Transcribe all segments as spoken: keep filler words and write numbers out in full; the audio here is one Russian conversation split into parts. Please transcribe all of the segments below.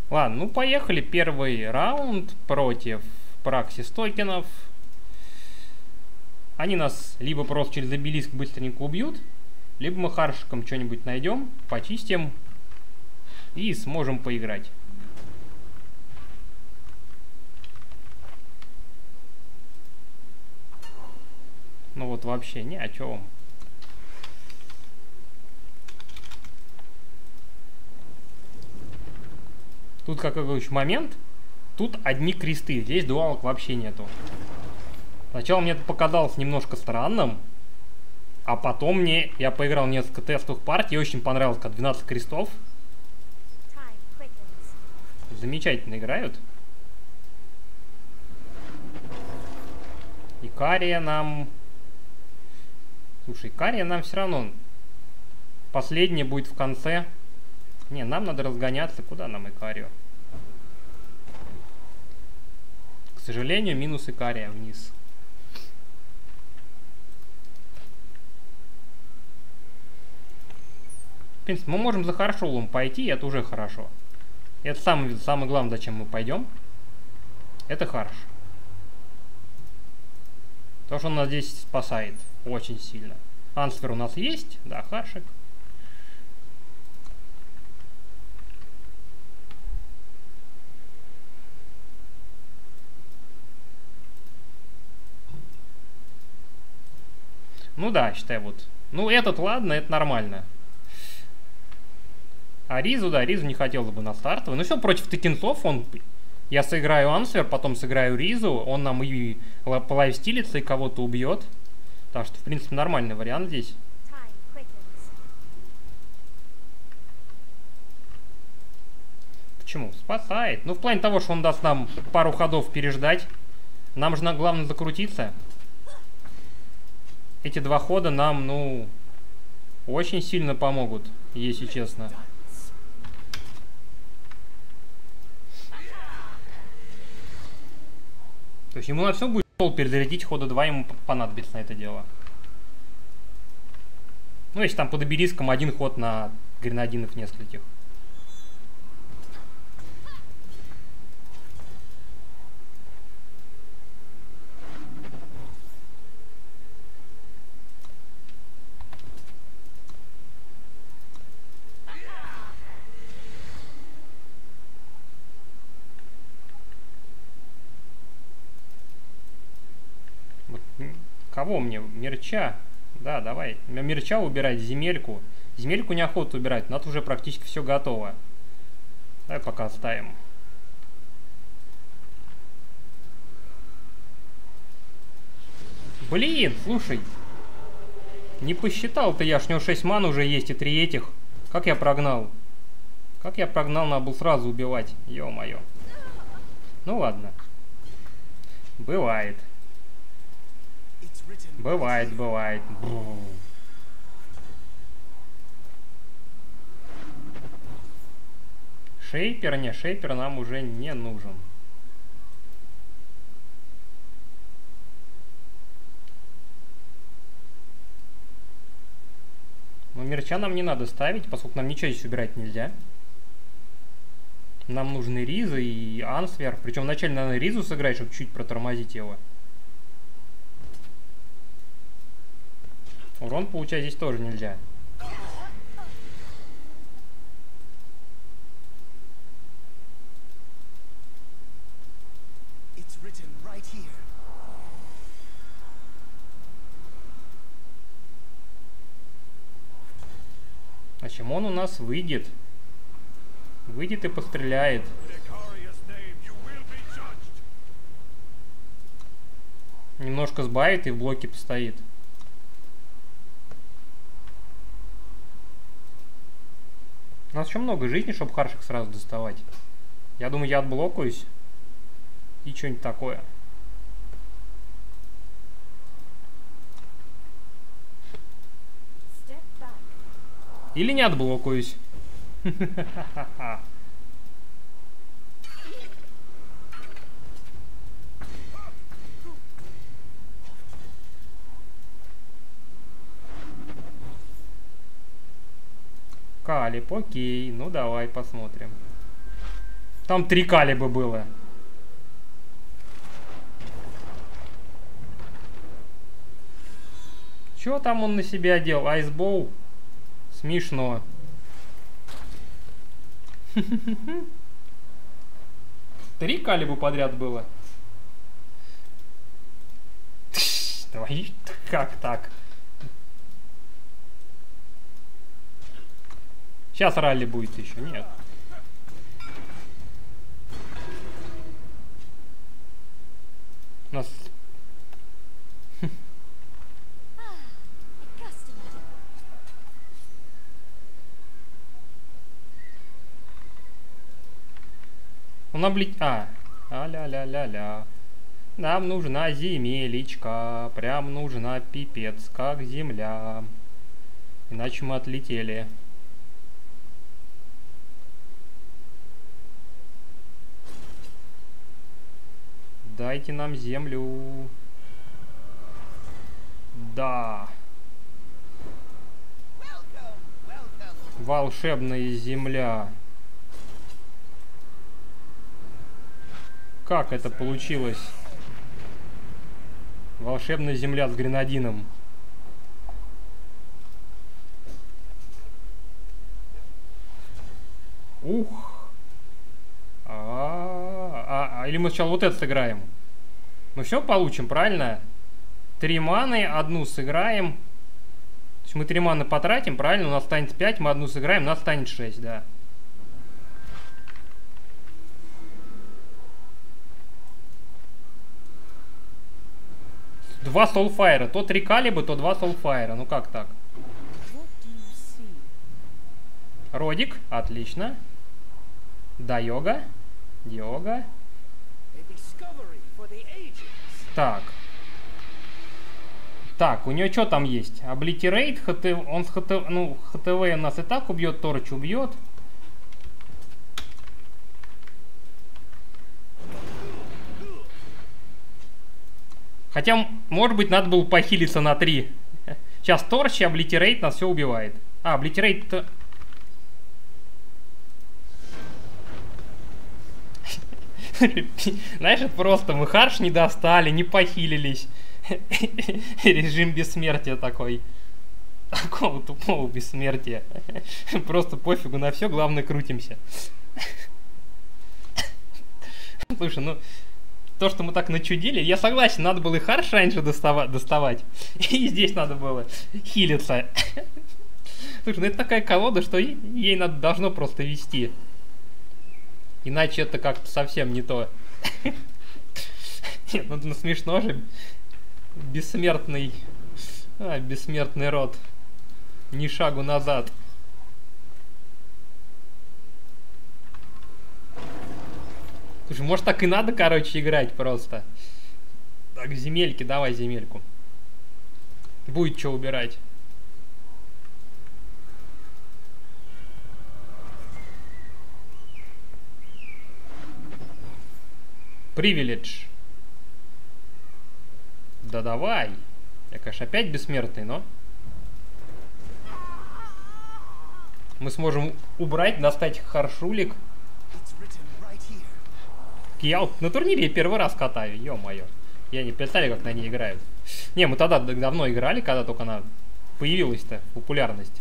Ладно, ну поехали. Первый раунд против Праксис токенов. Они нас либо просто через обелиск быстренько убьют, либо мы харшиком что-нибудь найдем, почистим и сможем поиграть. Ну вот вообще ни о чем. Тут какой момент, тут одни кресты, здесь дуалок вообще нету. Сначала мне это показалось немножко странным, а потом мне, я поиграл несколько тестовых партий, очень понравилось, как двенадцать крестов. Замечательно играют. Икария нам... Слушай, Икария нам все равно... Последняя будет в конце. Не, нам надо разгоняться. Куда нам Икарию? К сожалению, минус Икария вниз. В принципе, мы можем за Харшулом пойти, и это уже хорошо. Это самое, самое главное, зачем мы пойдем. Это Харш. То, что он нас здесь спасает очень сильно. Ансвер у нас есть, да, Харшик. Ну да, считай вот. Ну этот, ладно, это нормально. А Ризу, да, Ризу не хотелось бы на стартовый. Ну все, против тыкинцов он... Я сыграю Ансвер, потом сыграю Ризу. Он нам и полайфстилится, и кого-то убьет. Так что, в принципе, нормальный вариант здесь. Почему? Спасает. Ну, в плане того, что он даст нам пару ходов переждать. Нам же главное закрутиться. Эти два хода нам, ну, очень сильно помогут, если честно. То есть ему на все будет перезарядить, хода два ему понадобится на это дело. Ну, если там под обелиском один ход на гренадинов нескольких. Кого мне? Мерча? Да, давай. Мерча убирать, земельку. Земельку неохота убирать, у нас уже практически все готово. Давай пока оставим. Блин, слушай. Не посчитал-то я, что у него шесть ман уже есть и три этих. Как я прогнал? Как я прогнал, надо было сразу убивать. Ё-моё. Ну ладно. Бывает. Бывает, бывает. Бу. Шейпер, не, шейпер нам уже не нужен. Но мерча нам не надо ставить, поскольку нам ничего здесь убирать нельзя. Нам нужны Риза и Ансвер. Причем вначале надо Ризу сыграть, чтобы чуть протормозить его. Урон получать здесь тоже нельзя. А чем он у нас выйдет? Выйдет и постреляет. Немножко сбавит и в блоке постоит. У нас еще много жизни, чтобы харшик сразу доставать. Я думаю, я отблокаюсь. И что-нибудь такое. Или не отблокаюсь. Калип, окей. Ну давай посмотрим. Там три калиба было. Чё там он на себя одел? Айсбоу? Смешно. Три калиба подряд было. Твои, как так? Сейчас ралли будет еще, нет. У нас... Он облет... А, а-ля-ля-ля-ля. Нам нужна земелечка, прям нужна пипец, как земля. Иначе мы отлетели. Дайте нам землю. Да. Волшебная земля. Как это получилось? Волшебная земля с гренадином. Ух. А, -а, -а, а или мы сначала вот это сыграем? Мы все получим, правильно? Три маны, одну сыграем. То есть мы три маны потратим, правильно? У нас станет пять, мы одну сыграем, у нас станет шесть, да. Два солфайра. То три калиба, то два солфайра. Ну как так? Родик. Отлично. Да, йога. Йога. Так. Так, у нее что там есть? Облитерейт, ХТ... он с ХТ... ну, ХТВ нас и так убьет, Торч убьет. Хотя, может быть, надо было похилиться на три. Сейчас Торч и Облитерейт нас все убивает. А, Облитерейт... Знаешь, это просто мы харш не достали, не похилились. Режим бессмертия такой. Такого тупого бессмертия. Просто пофигу на все, главное крутимся. Слушай, ну... То, что мы так начудили, я согласен, надо было и харш раньше доставать, доставать. И здесь надо было хилиться. Слушай, ну это такая колода, что ей надо, должно просто вести. Иначе это как-то совсем не то. Нет, ну, ну смешно же. Бессмертный... А, бессмертный род. Ни шагу назад. Слушай, может так и надо, короче, играть просто. Так, земельки, давай земельку. Будет что убирать. Привиледж. Да давай. Я, конечно, опять бессмертный, но... Мы сможем убрать, достать харшулик. Я вот на турнире первый раз катаю, ё-моё. Я не представляю, как на ней играют. Не, мы тогда давно играли, когда только она появилась-то, популярность.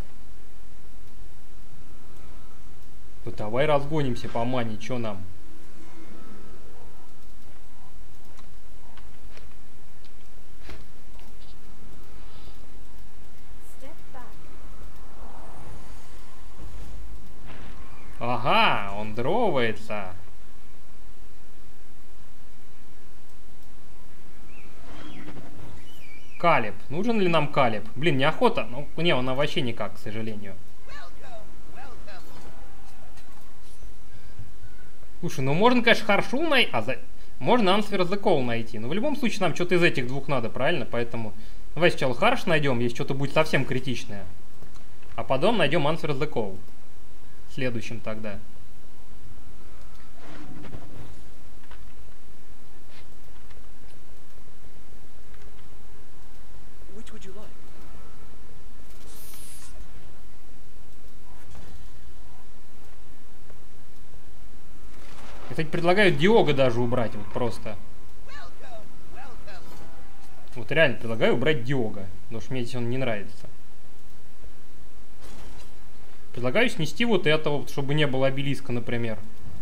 Ну давай разгонимся по мане, чё нам? Ага, он дровается. Калиб. Нужен ли нам калиб? Блин, неохота. Ну, не, он вообще никак, к сожалению. Слушай, ну можно, конечно, харшу найти, а за... можно Answer the Call найти. Но в любом случае нам что-то из этих двух надо, правильно? Поэтому давай сначала харш найдем, если что-то будет совсем критичное. А потом найдем Answer the Call. Следующим тогда. Я, кстати, предлагаю Диога даже убрать, вот просто. Вот реально предлагаю убрать Диога, потому что мне здесь он не нравится. Предлагаю снести вот этого, чтобы не было обелиска, например.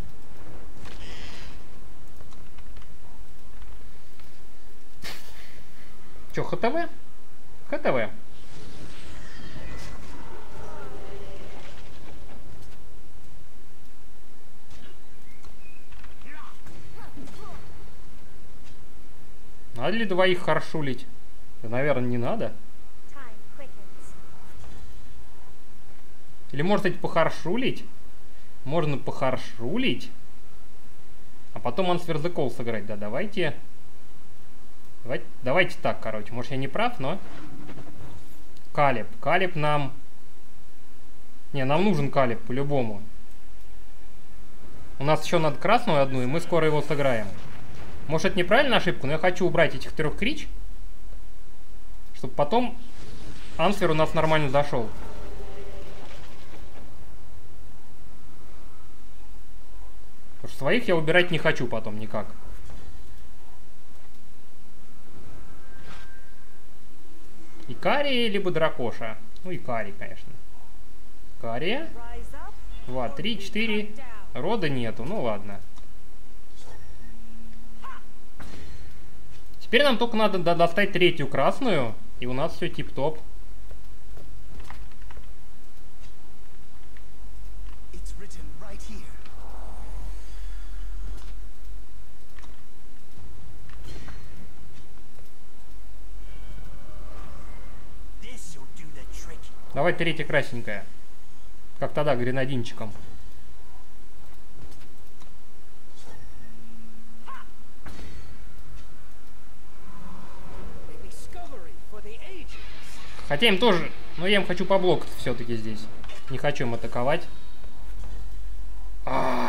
Че, ХТВ? ХТВ. Надо ли двоих харшулить? Да, наверное, не надо. Или может быть похаршулить? Можно похаршулить. А потом Answer the Call сыграть. Да, давайте. Давайте, давайте так, короче. Может, я не прав, но... Калиб. Калиб нам... Не, нам нужен Калиб, по-любому. У нас еще надо красную одну, и мы скоро его сыграем. Может, это неправильная ошибка, но я хочу убрать этих трех крич, чтобы потом Ансвер у нас нормально зашел. Потому что своих я убирать не хочу потом никак. Икария либо Дракоша. Ну, Икарий, конечно. Икария. Два, три, четыре. Рода нету, ну ладно. Теперь нам только надо достать третью красную, и у нас все тип-топ. Давай третья красненькая. Как тогда, гренадинчиком. Хотя им тоже... Но я им хочу поблокать все-таки здесь. Не хочу им атаковать. А -а -а.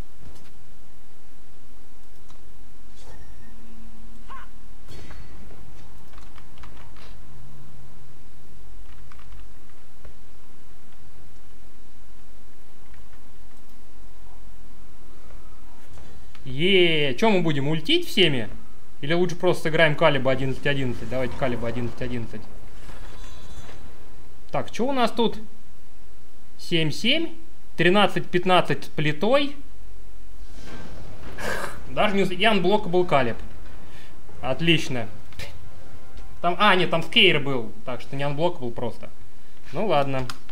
Еее, что мы будем, ультить всеми? Или лучше просто сыграем Калиба одиннадцать одиннадцать? Давайте Калиба одиннадцать одиннадцать. Так, что у нас тут? семь семь. тринадцать пятнадцать с плитой. Даже не... Я анблокабл Калиб. Отлично. Там... А, нет, там Скейр был. Так что не анблокабл просто. Ну ладно.